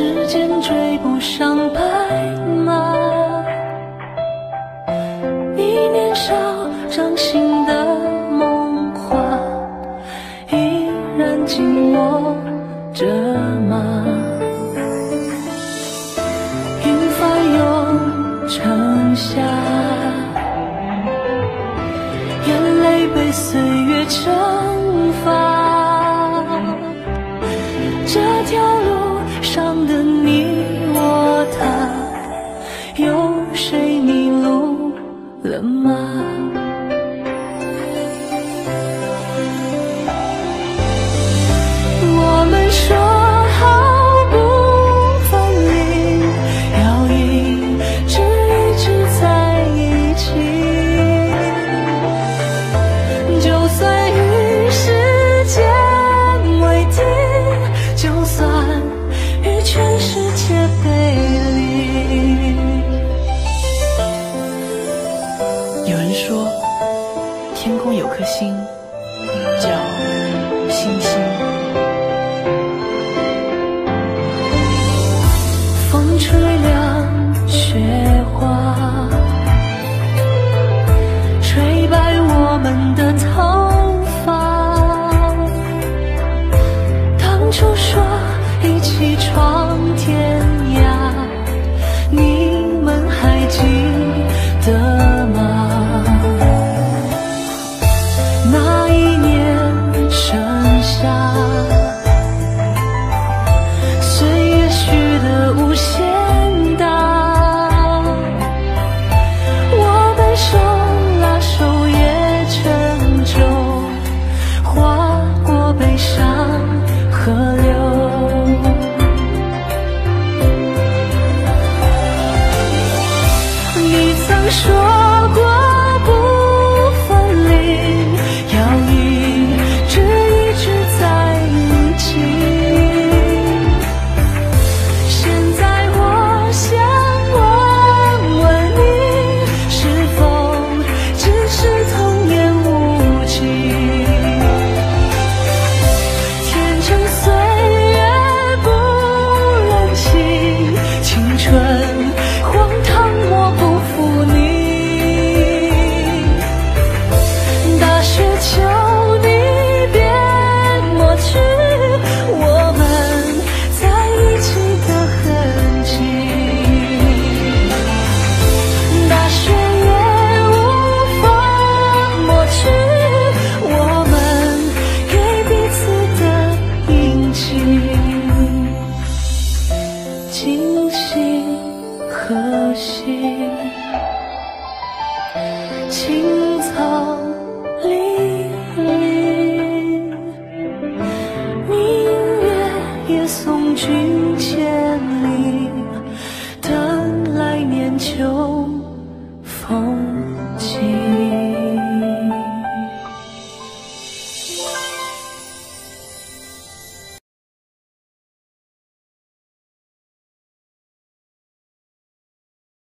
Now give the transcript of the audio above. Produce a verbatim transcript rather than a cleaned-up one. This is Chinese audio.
时间追不上白马，你年少掌心的梦话，依然紧握着吗？云翻涌成夏，眼泪被岁月蒸发，这条路上的你我他，有谁迷路了吗？我们说好不分离，要一直一直在一起，就算与时间为敌，就算与全世界背离。 有人说，天空有颗星叫星星。 风吹凉雪花，吹白我们的头发。当初说一起闯天涯，你们还记得吗？那一年盛夏，岁月许得无限大，我们手拉手也沉重，划过悲伤河流。你曾说过不分离，要一直一直在一起，现在我想问问你，是否只是童言无忌？天真岁月不忍心，青春荒唐我不负你。大雪求你别抹去我们在一起的痕迹，大雪也无法抹去我们给彼此的印记，今夕何夕？